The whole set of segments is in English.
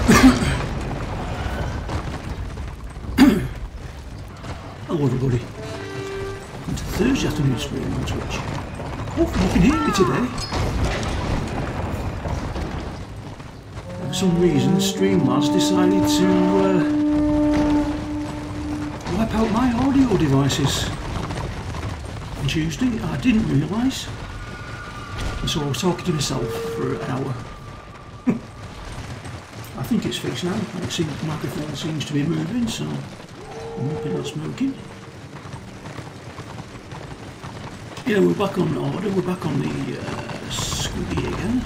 Hello everybody, welcome to Thursday afternoon stream on Twitch. Hopefully you can hear me today. For some reason Streamlabs decided to wipe out my audio devices on Tuesday. I didn't realise, and so I was talking to myself for an hour. I think it's fixed now. The microphone seems to be moving, so I'm hoping not smoking. Yeah, we're back on order. We're back on the Squiggy again.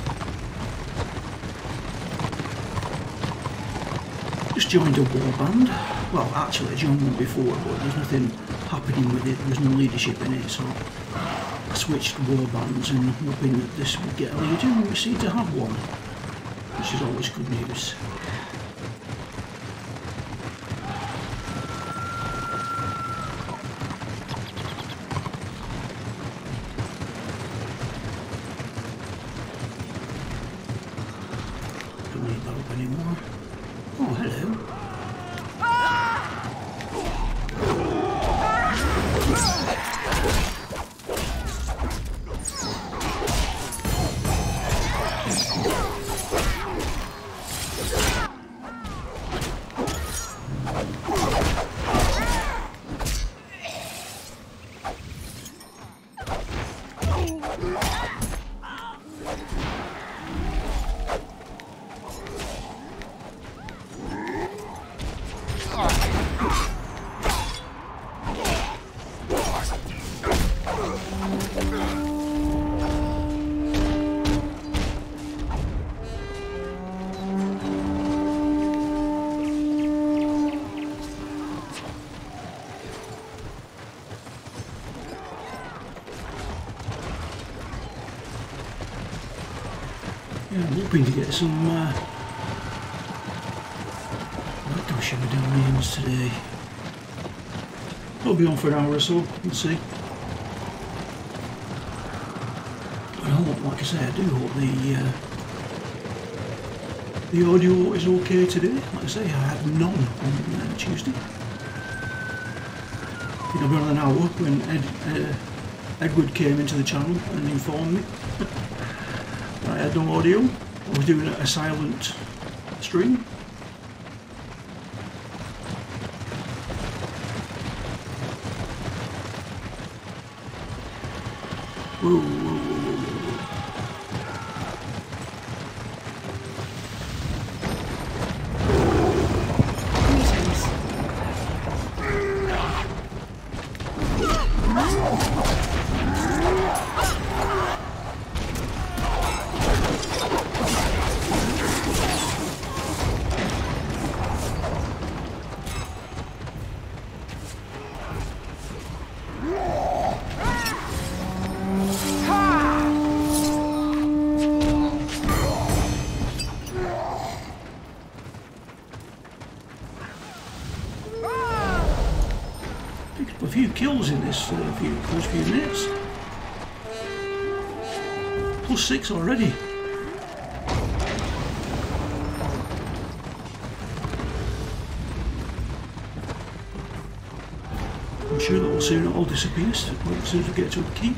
Just joined a warband. Well, actually I joined one before, but there's nothing happening with it. There was no leadership in it, so I switched warbands and hoping that this would get a leader, and we seem to have one, which is always good news. Don't need that up anymore. Oh, hello. Yeah, I'm hoping to get some gosh, I'm doing names today. I'll be on for an hour or so, we'll see. I hope, like I say, I do hope the audio is okay today. Like I say, I had none on Tuesday. You know, around an hour when Edward came into the channel and informed me. I had no audio. I was doing a silent stream. Whoa, whoa, whoa, whoa, whoa. A few kills in this first few minutes. +6 already. I'm sure that will soon all disappear as soon as we get to a keep.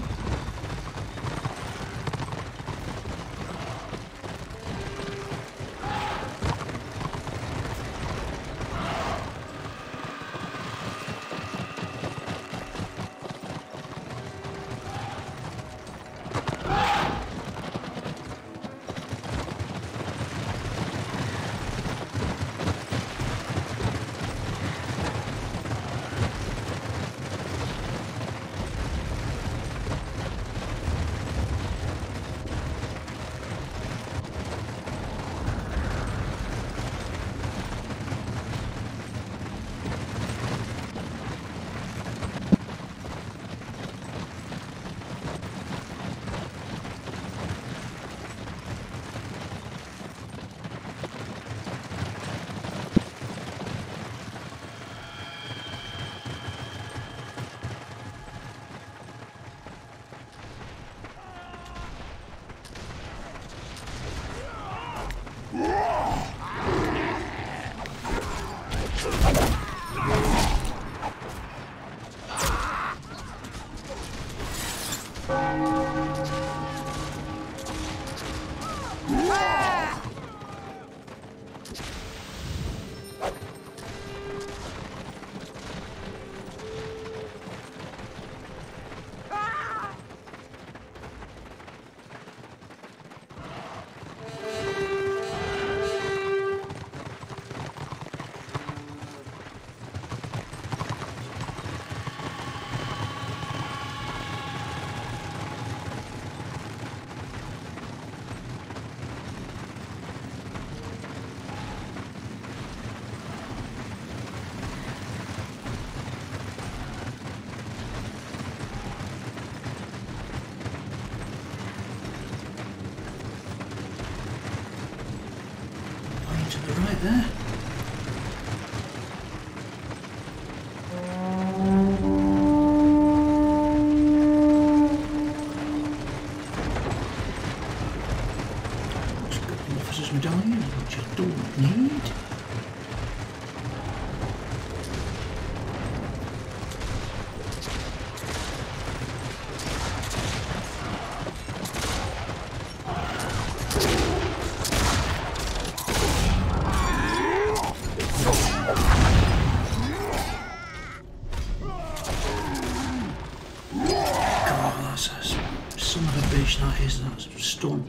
there. Let's get the officer's medallion, which I don't need. Son of a bitch, that's stun.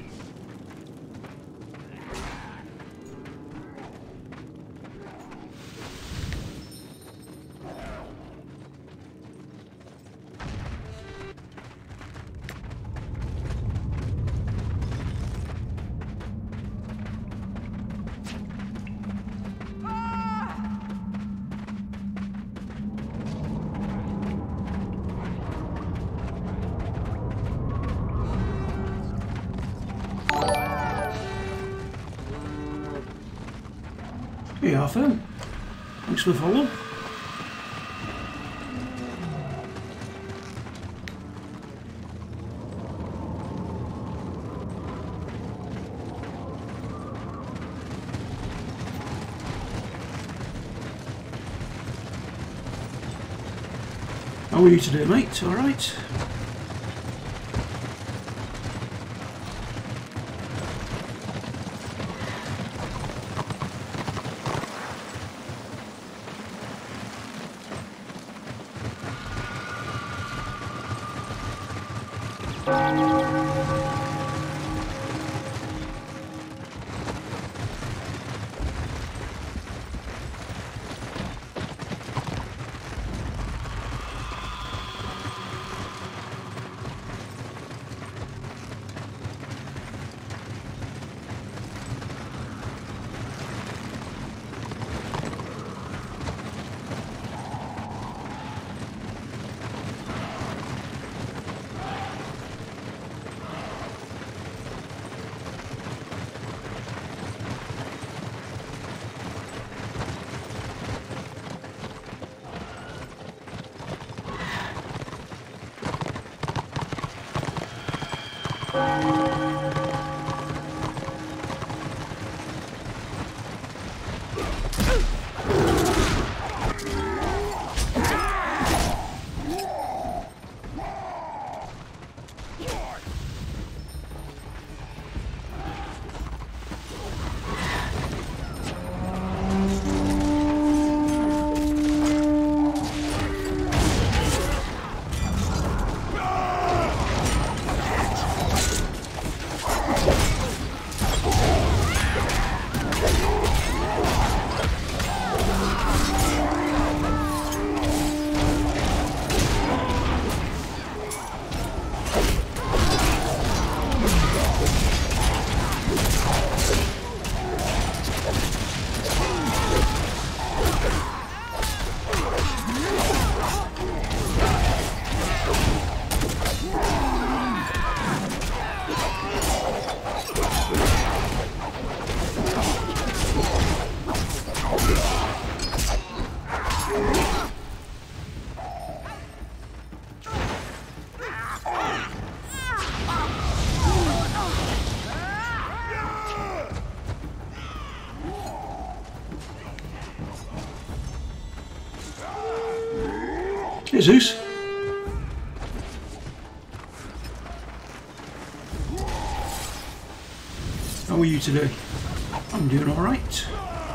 Hey Arthur, thanks for the follow. How are you today, mate? Alright? Jesus. How are you today? I'm doing all right.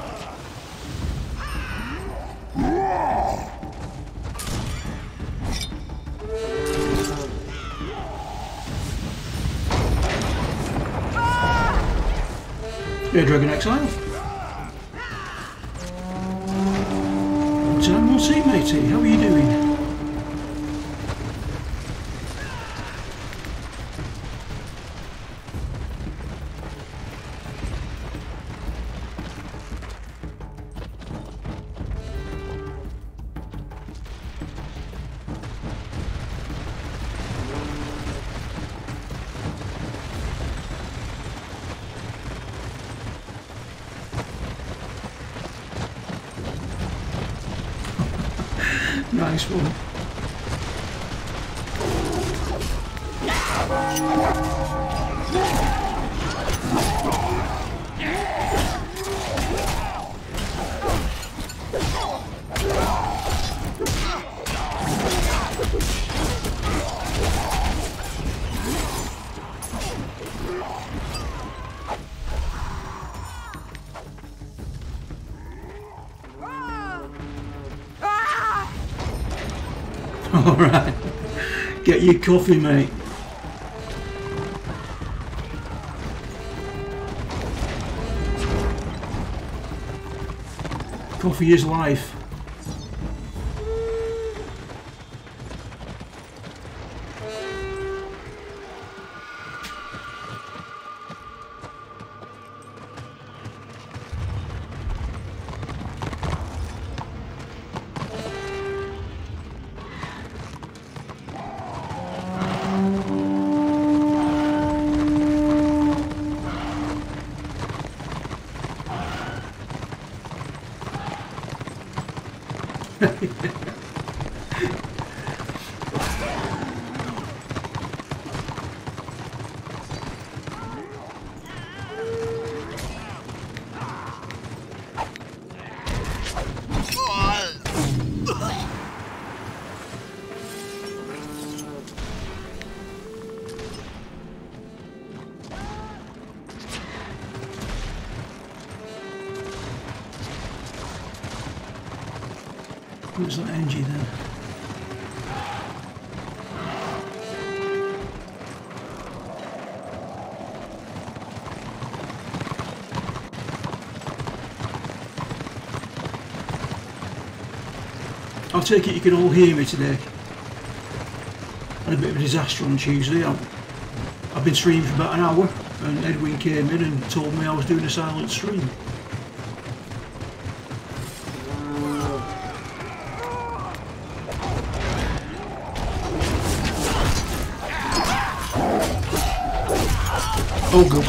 Yeah, Dragon Exile. Long time no see, matey. How are you doing? Nice one. Alright, get your coffee, mate. Coffee is life. What's that energy then? I'll take it you can all hear me today. Had a bit of a disaster on Tuesday. I've been streaming for about an hour and Edwin came in and told me I was doing a silent stream. Oh god.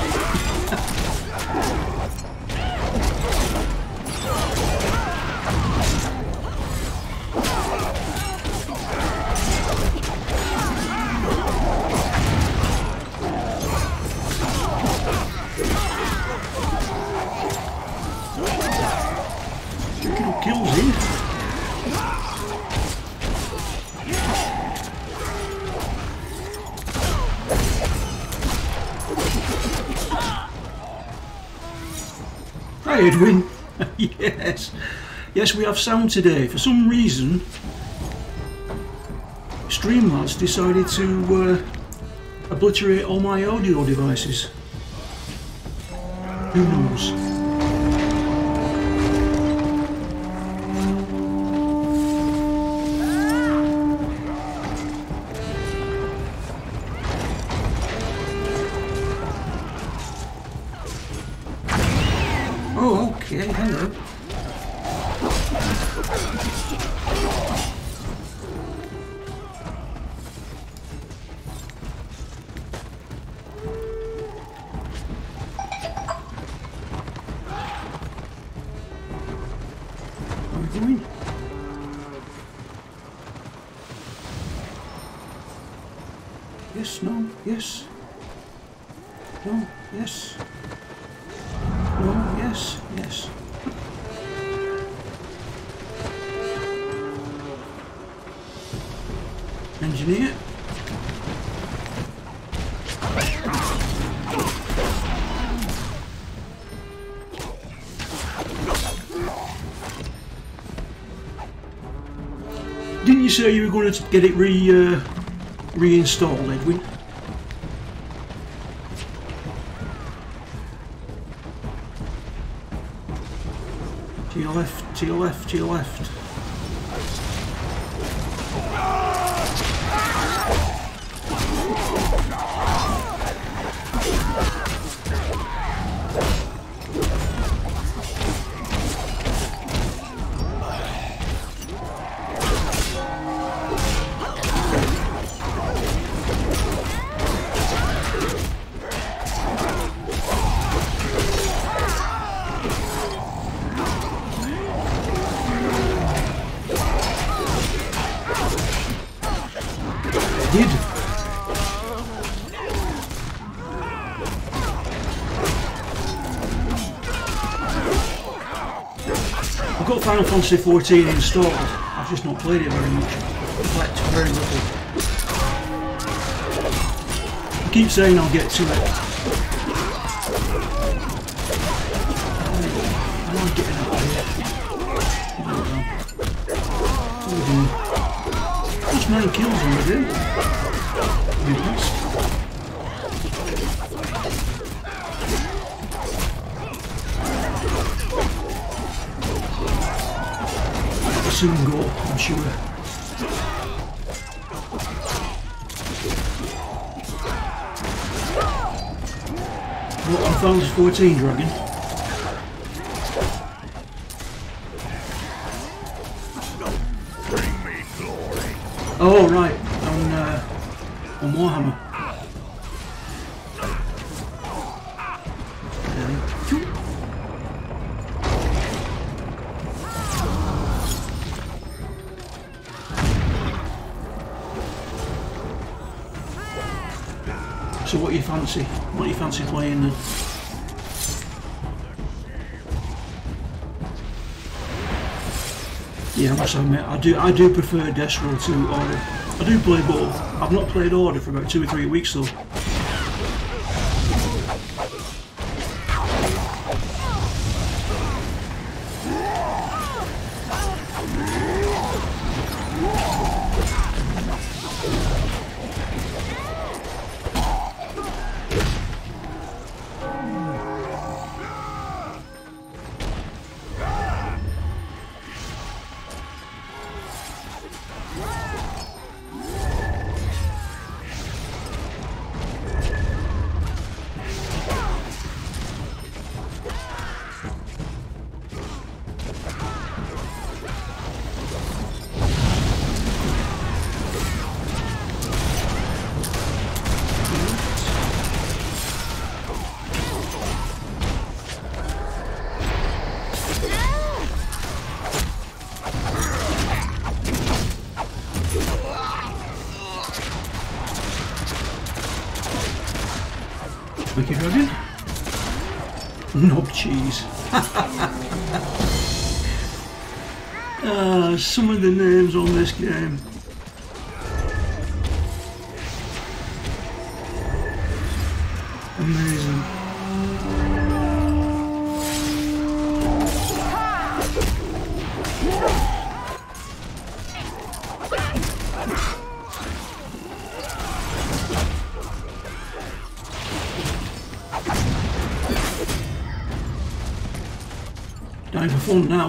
Picking up kills here. Hi Edwin. Yes, we have sound today. For some reason, Streamlabs decided to obliterate all my audio devices. Who knows? Oh, okay, hello. Are we going? Yes, no, yes. No, yes. No, yes, yes. Engineer. Didn't you say you were going to get it reinstalled, Edwin? To your left, to your left, to your left. did. I've got Final Fantasy 14 installed. I've just not played it very much. I've played very little. I keep saying I'll get to it. I like getting out of here. That's 9 kills already. Impressed. I'll soon go, I'm sure. What, on Final Fantasy 14 dragon? Oh right, on Warhammer. So what do you fancy? What do you fancy playing then? Yeah, I must admit, I do prefer Destro to Order. I do play both. I've not played Order for about 2 or 3 weeks though. Wicked Dragon? Knob cheese. Some of the names on this game. Amazing. Time for fun now.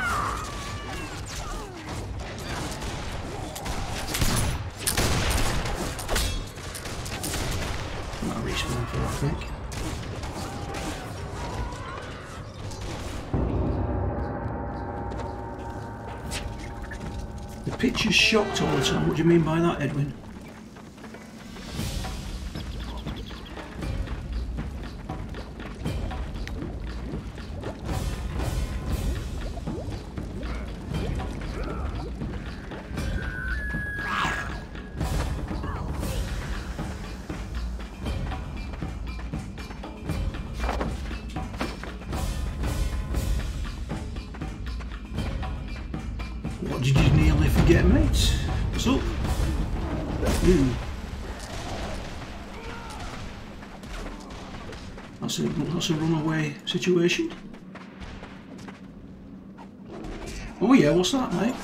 I'll respawn for that, I think. The picture's shocked all the time. What do you mean by that, Edwin? What did you nearly forget, mate? What's up? That's a runaway situation. Oh yeah, what's that, mate?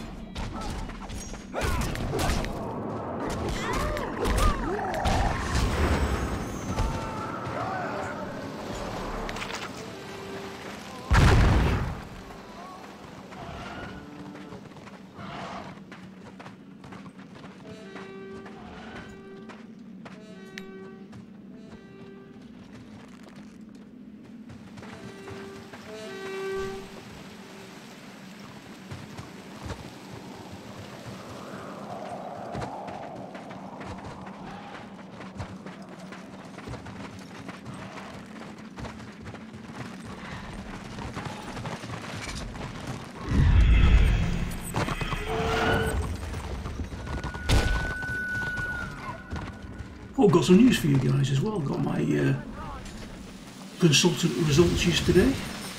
Oh, got some news for you guys as well. Got my consultant results yesterday.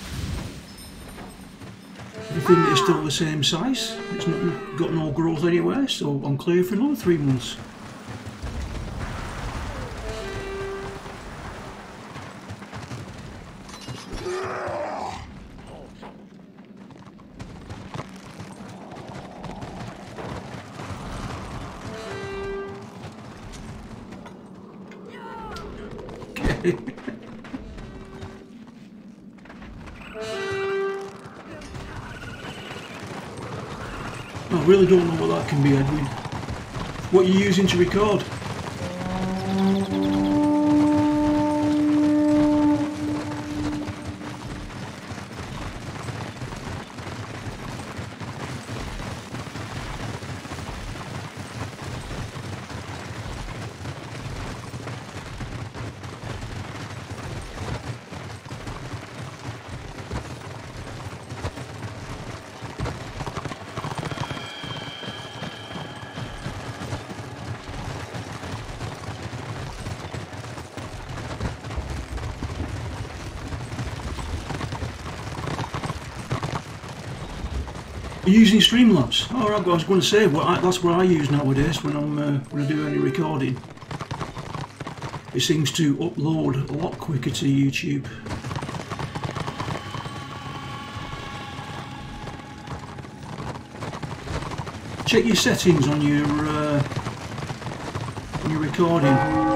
Everything is still the same size. It's not got no growth anywhere, so I'm clear for another 3 months. Okay. I really don't know what that can be, Edwin. What are you using to record? You're using Streamlabs? Oh, right, I was going to say that's what I use nowadays when I do any recording. It seems to upload a lot quicker to YouTube. Check your settings on your recording.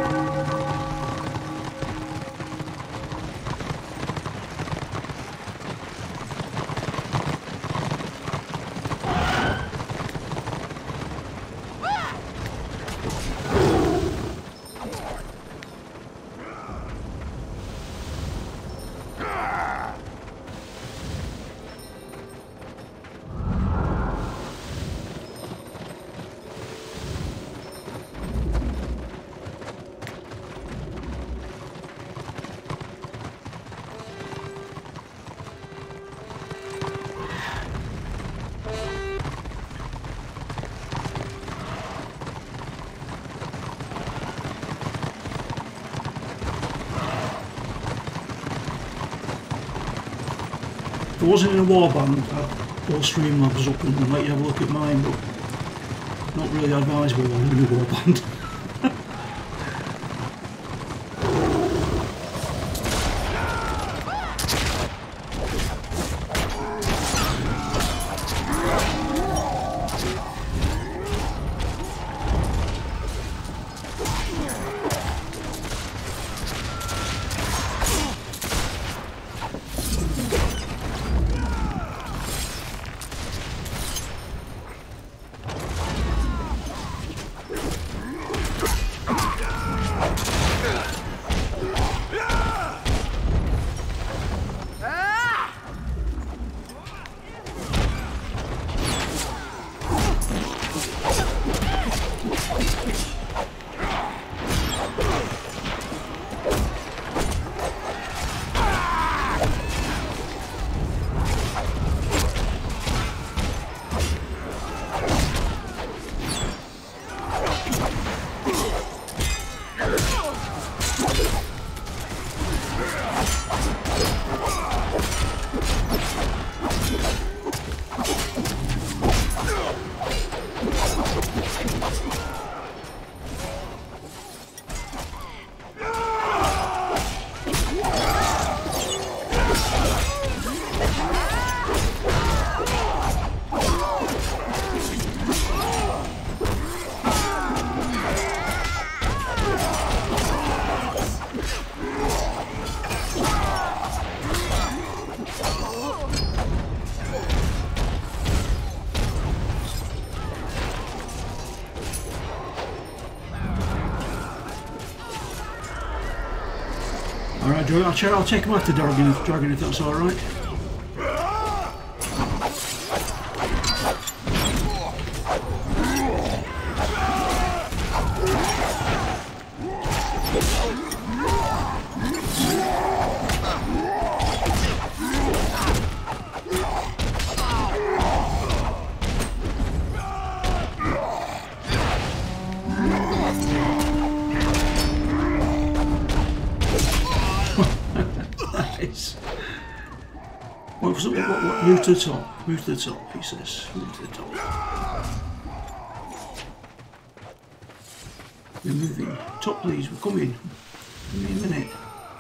If I wasn't in a warband, I'd pull Streamlabs up and let you have a look at mine, but not really advisable when I'm in a warband. Alright, I'll check him after Dragon if that's alright. guys. What, move to the top. Move to the top, he says. Move to the top. We're moving. Top, please. We're coming. Give me a minute.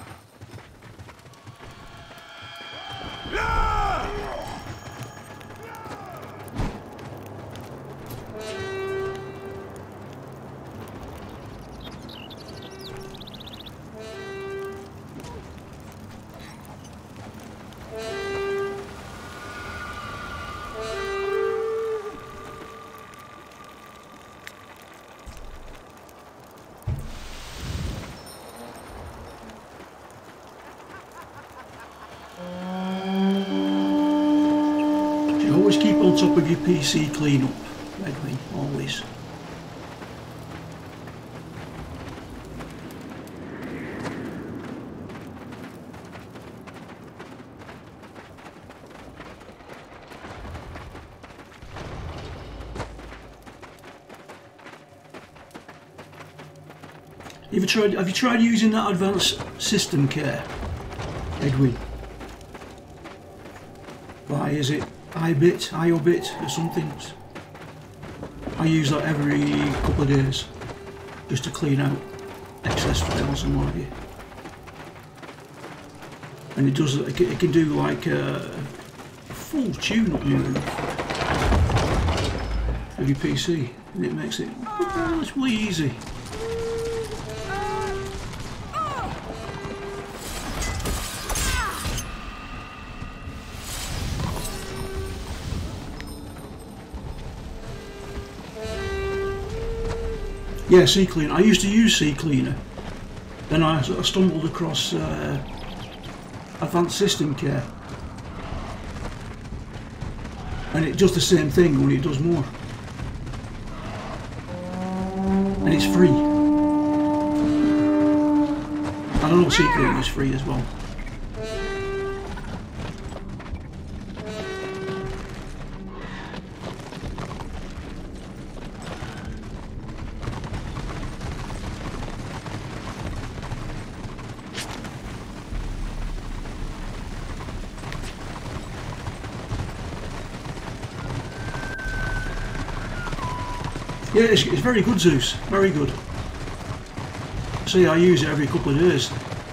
Always keep on top of your PC cleanup, Edwin, always. Have you tried using that advanced system care, Edwin? Why is it IOBIT or something? I use that every couple of days just to clean out excess files and what have you. And it does. It can do like a full tune-up of your PC, and it makes it relatively easy. Yeah, CCleaner. I used to use CCleaner. Then I sort of stumbled across Advanced System Care. And it does the same thing, only it does more. And it's free. I don't know, CCleaner is free as well. Yeah, it's very good, Zeus. Very good. See, I use it every couple of days.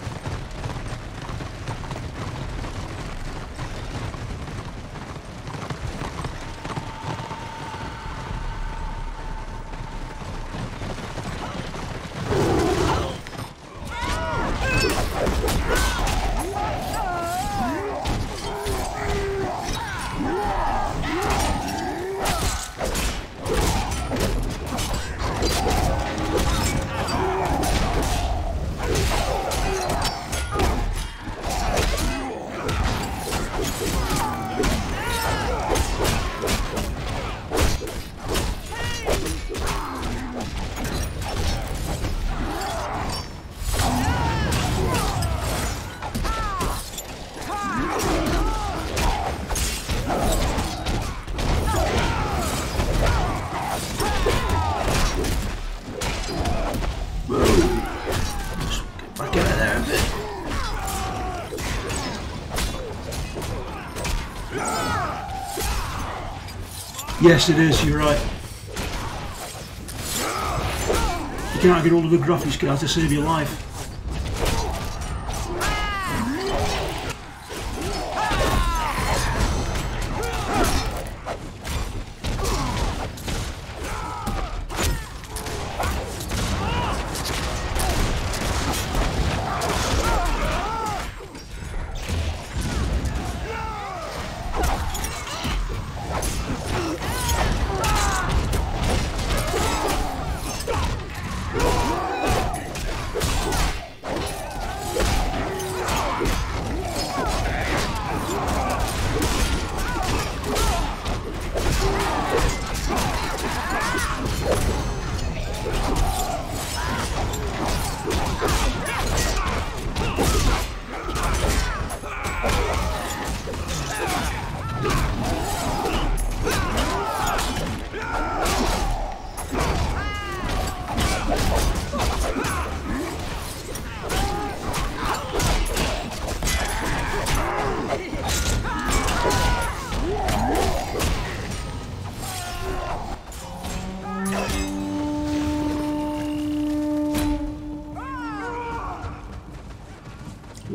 Yes, it is, you're right. You can't get hold of a graphics card to save your life.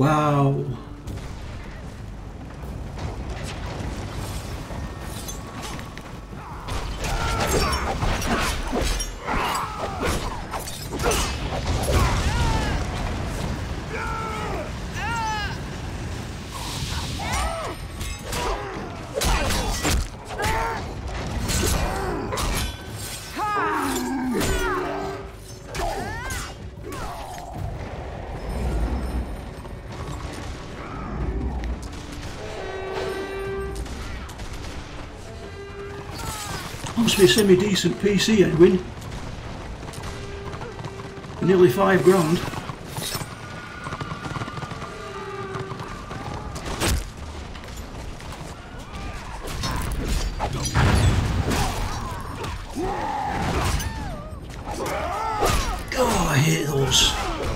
Wow. Must be a semi-decent PC, Edwin. Nearly £5 grand. Oh, I hate those.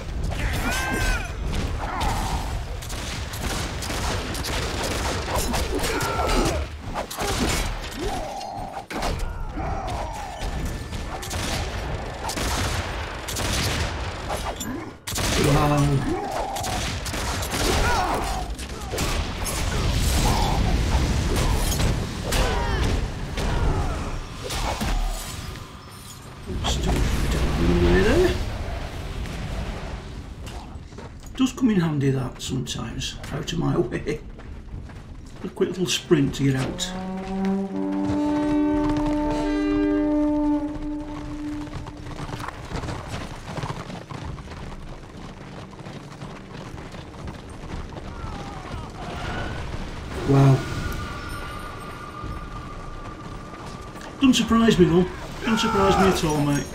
Does come in handy that sometimes, out of my way. A quick little sprint to get out. Wow. Doesn't surprise me though. Doesn't surprise me at all, mate.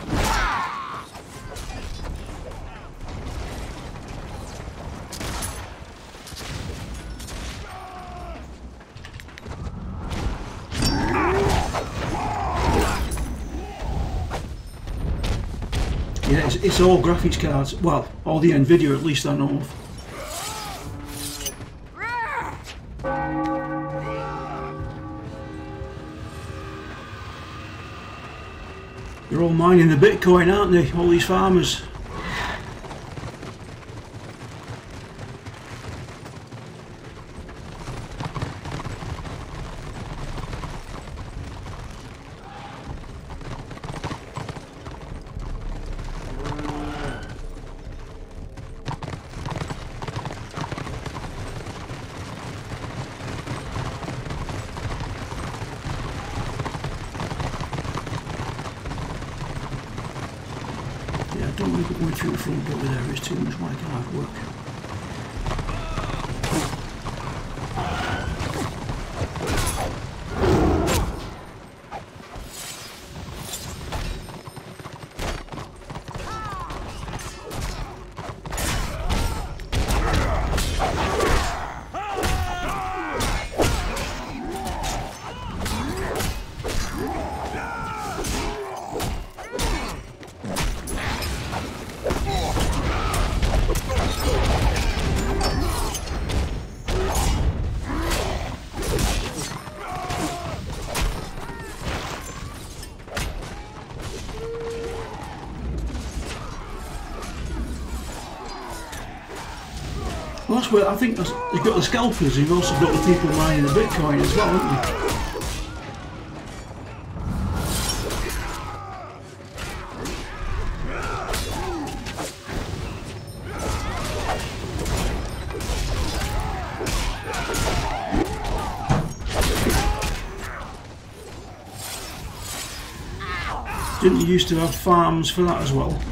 Yeah, it's all graphics cards. Well, all the Nvidia at least I know of. They're all mining the Bitcoin, aren't they? All these farmers. I don't want to be going through the front door there, it's too much like hard work. Well, that's where I think they've got the scalpers, you've also got the people mining the Bitcoin as well, haven't they? Didn't you used to have farms for that as well?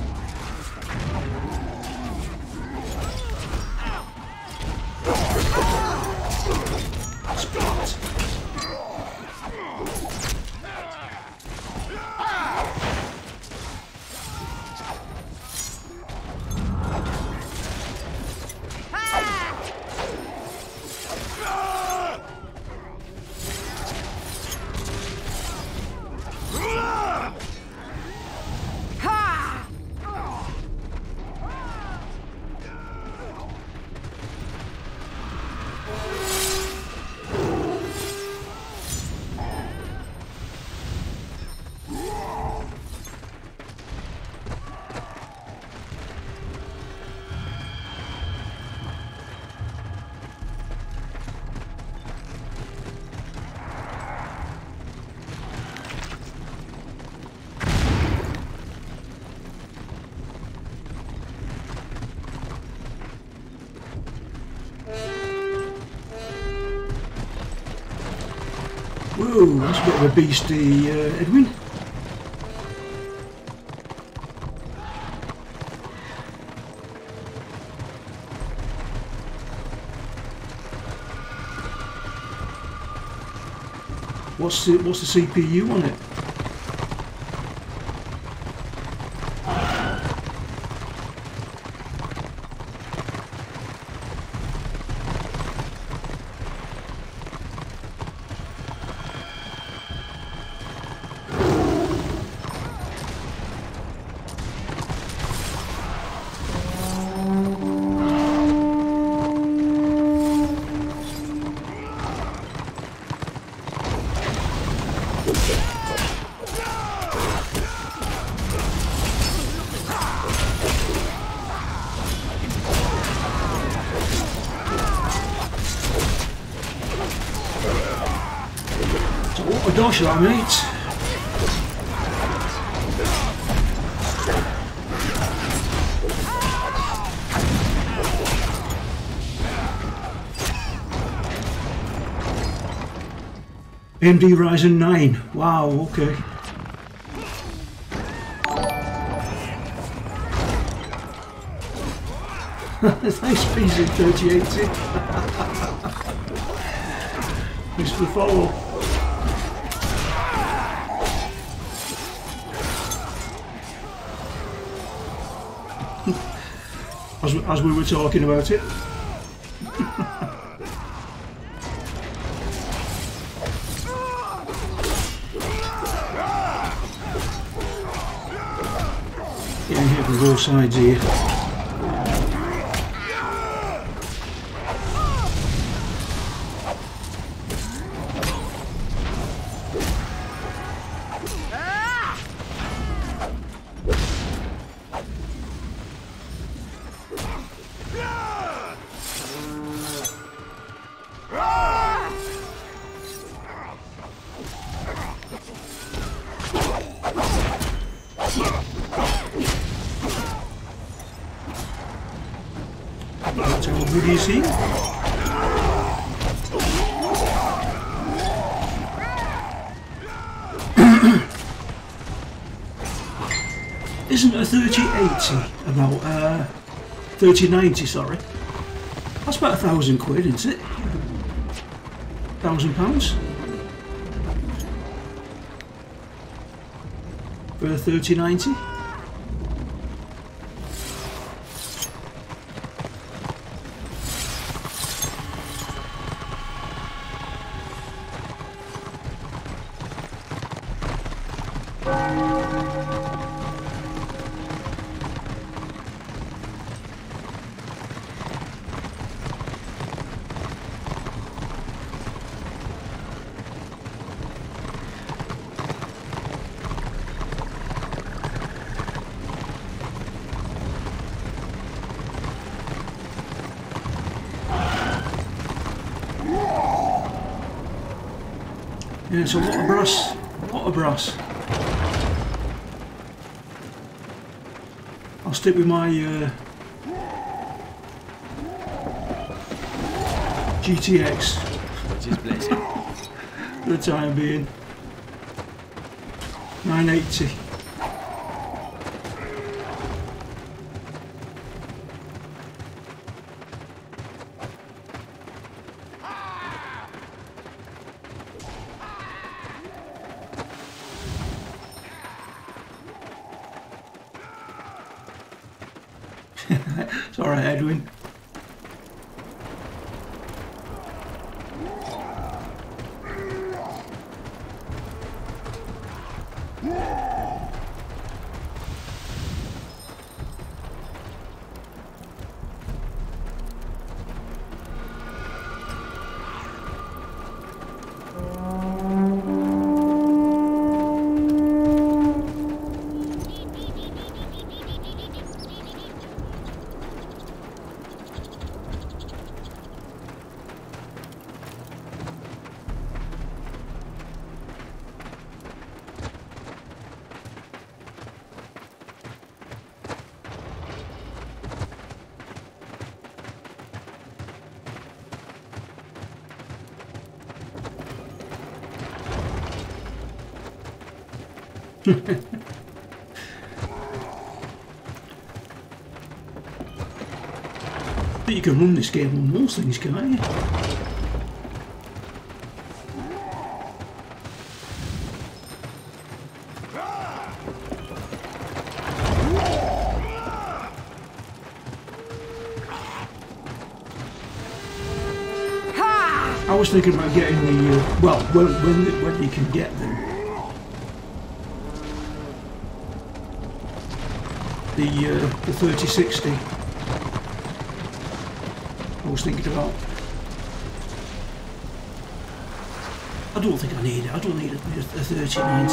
Whoa, that's a bit of a beastie, Edwin. What's the CPU on it? Gosh, that mate. AMD Ryzen 9. Wow, okay. Nice piece of 3080. Thanks for the follow. As we were talking about it. Getting hit from both sides here. What do you see? Isn't a 3080 about 3090? Sorry, that's about £1,000, isn't it? £1,000 for a 3090. Yeah, it's a lot of brass. A lot of brass. I'll stick with my GTX for the time being. 980. It's alright, Edwin. But you can run this game on most things, can't you? I was thinking about getting the, well, when you can get them. The 3060. I was thinking about. I don't think I need it. I don't need a 3090.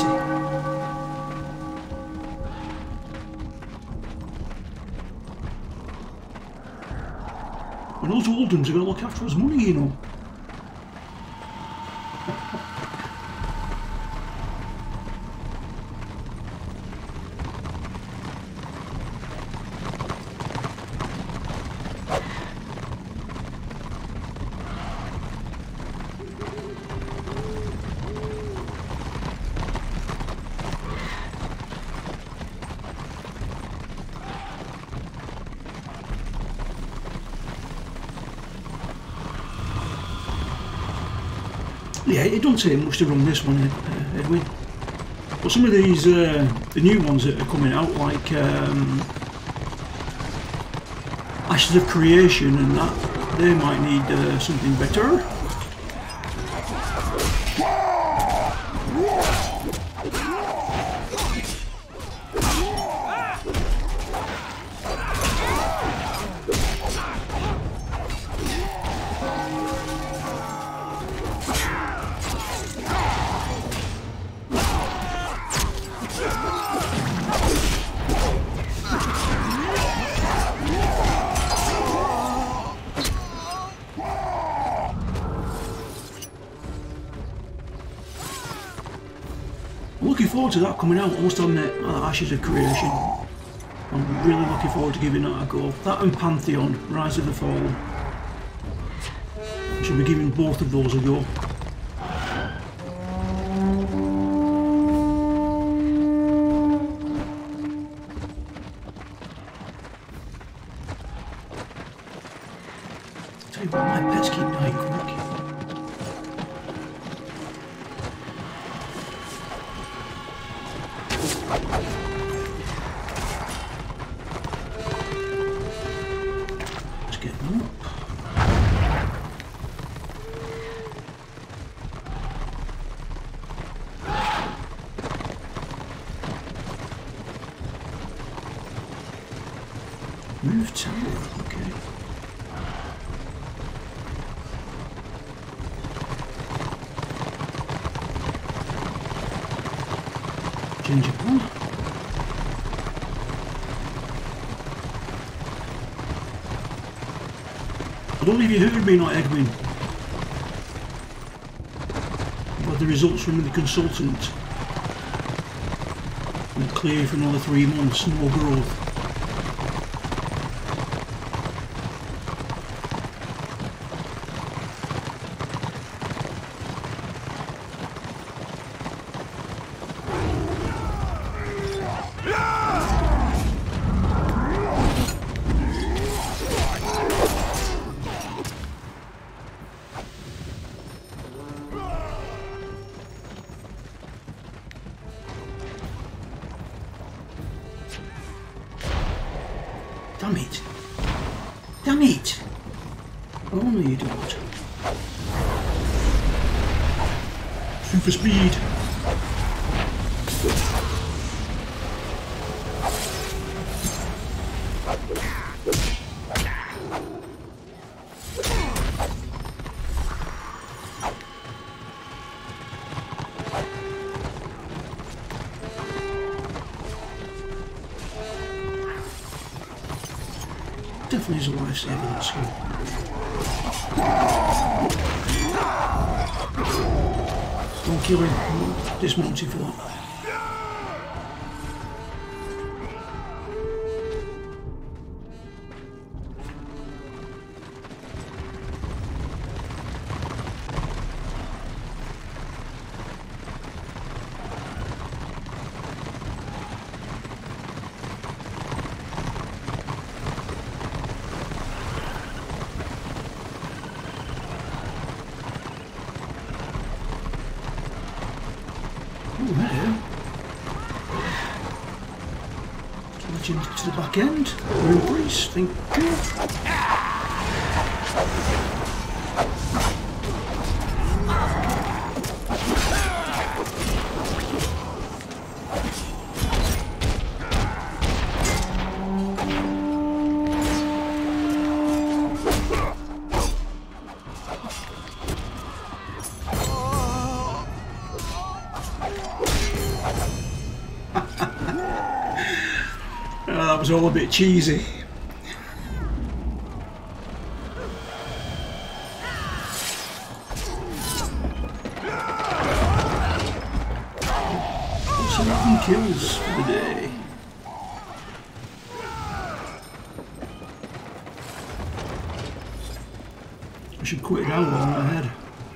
And those old ones are going to look after us money, you know. Yeah, it don't take much to run this one, Edwin. But some of these, the new ones that are coming out, like Ashes of Creation and that, they might need something better. Looking forward to that coming out, I must admit, Ashes of Creation. I'm really looking forward to giving that a go. That and Pantheon, Rise of the Fallen. I should be giving both of those a go. Tell you what, my pets keep dying quick. Let's get them up. Move tower, okay. Gingerbread. I don't know if you heard me or not, Edwin, but the results from the consultant were clear for another 3 months, no growth. Damn it! Damn it! Oh no, you don't. Super speed! Definitely is a lifesaver, that skill. Don't kill him, I'm not dismounting for that. Oh, hello. Charge into the back end. Room breeze, thank you. That was all a bit cheesy. That's 11 kills for the day. I should quit now while I'm ahead.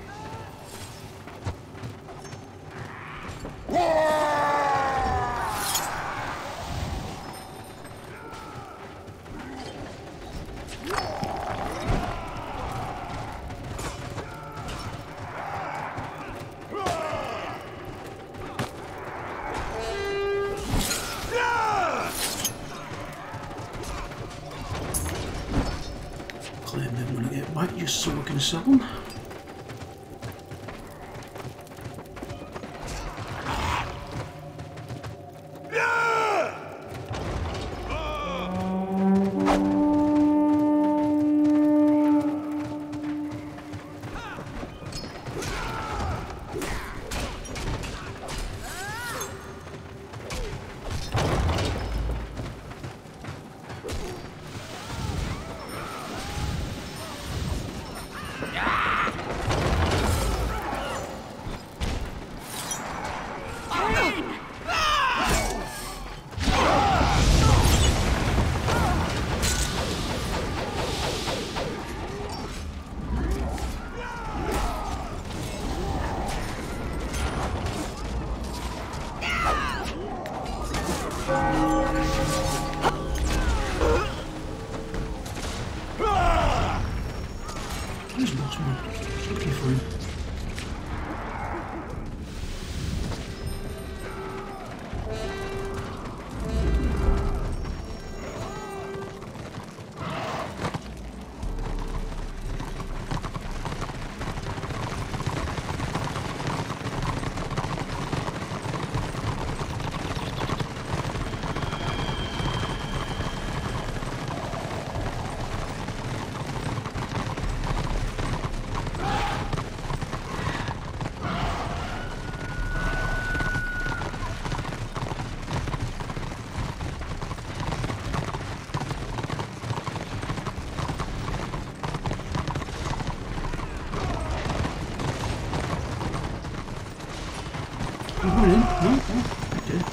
Claim them when I get back just so I can sell them. There's lots more. It's okay for him. Come on in. No, okay.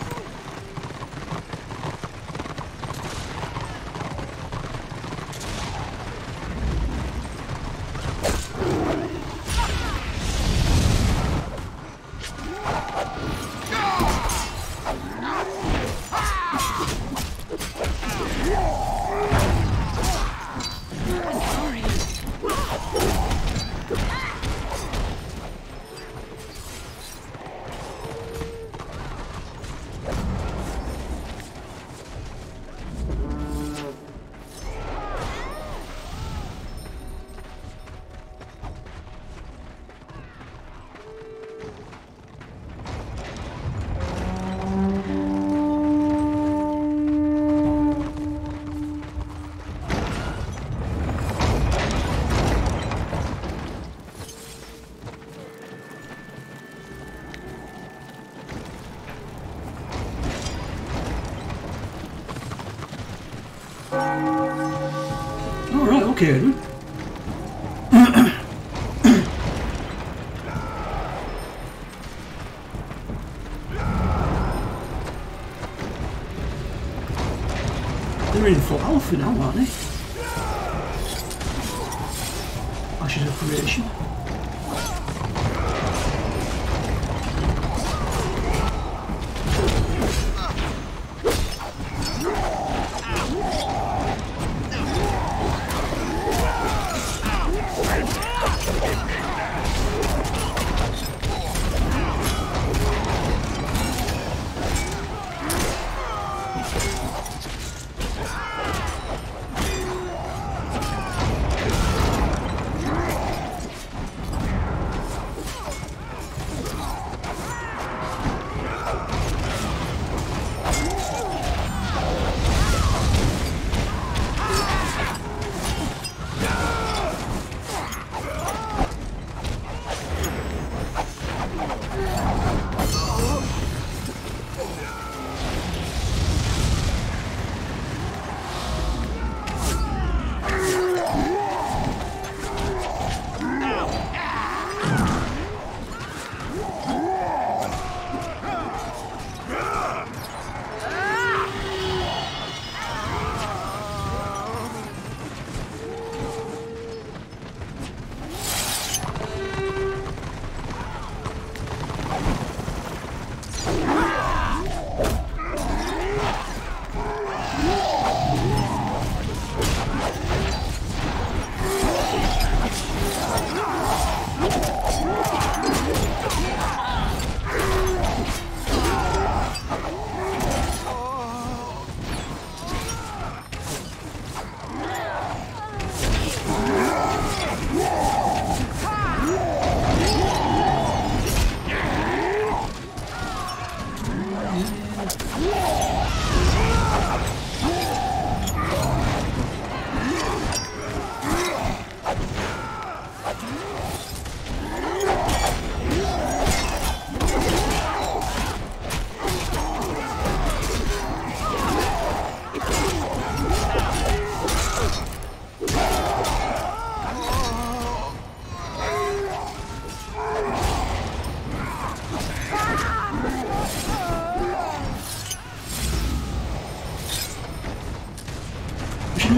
Alright, okay then. They're in full alpha now, aren't they? Ashes of Creation.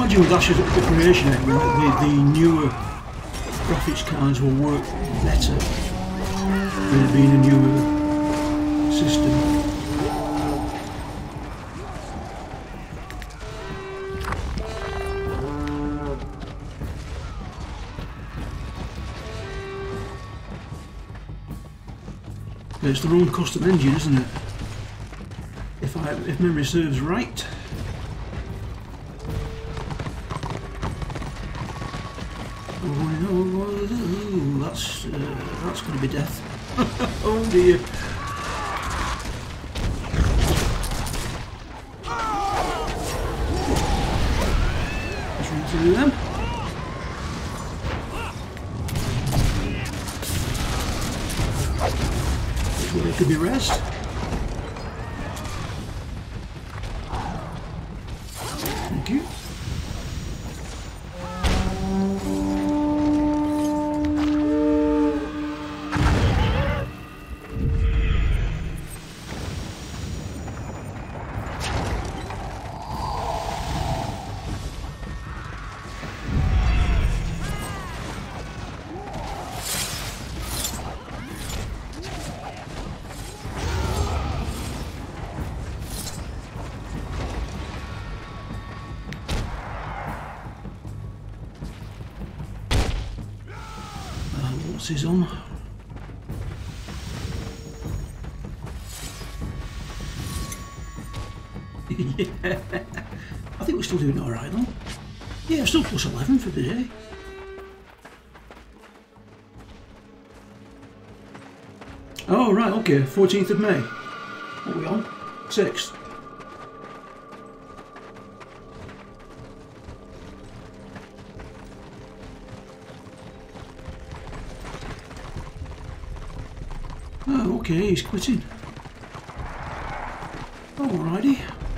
imagine with Ash's iteration, the newer graphics cards will work better with it being a newer system. It's their own custom engine, isn't it? If memory serves right. Oh, that's going to be death. Oh dear. Let's run through them. Where they could be rest. Thank you. What's his on? Yeah, I think we're still doing alright though. Yeah, still plus 11 for the day. Oh right, okay, 14th of May. What are we on? 6th. Oh, okay, he's quitting. Alrighty.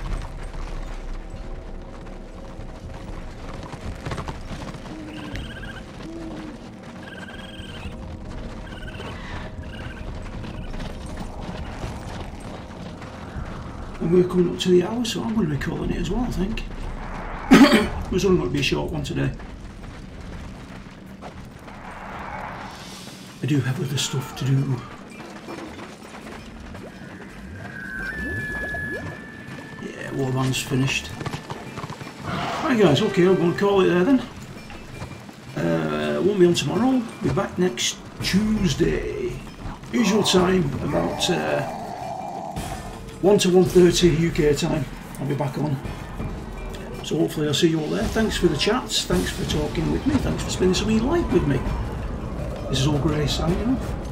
And we're coming up to the hour, so I'm going to be calling it as well, I think. It was only going to be a short one today. I do have other stuff to do. Warband's finished. Right guys, okay, I'm going to call it there then. Won't be on tomorrow, be back next Tuesday. Usual time, about 1 to 1:30 UK time, I'll be back on. So hopefully I'll see you all there. Thanks for the chats, thanks for talking with me, thanks for spending some of your life with me. This is Olgrey signing off.